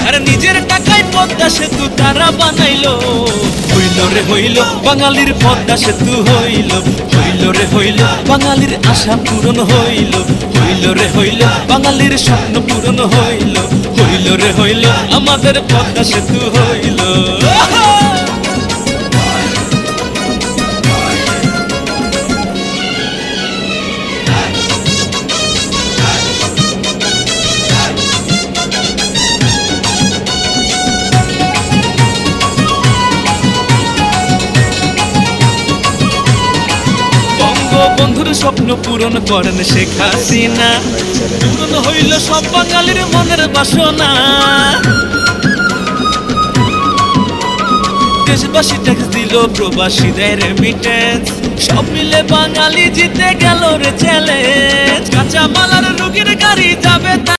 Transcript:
আরে নিজের টাকায় পদ্মা সেতু তারা বানাইলো। হইল রে হইল বাঙালির পদ্মা সেতু হইল, হইল রে হইল বাঙালির আশা পূরণ হইল, হইল রে হইল বাঙালির স্বপ্ন পূরণ হইল, হইল রে হইল আমাদের পদ্মা সেতু হইল। বন্ধুর স্বপ্ন পূরণ করেন শেখ হাসিনা, পূরণ হইল সব বাঙালির মনের বাসনা। দেশবাসী ট্যাক্স দিল, প্রবাসী দেয় রেমিটেন্স, সব মিলে বাঙালি জিতে গেল রে চ্যালেঞ্জ। কাঁচা মাল আর রুগীর গাড়ি যাবে।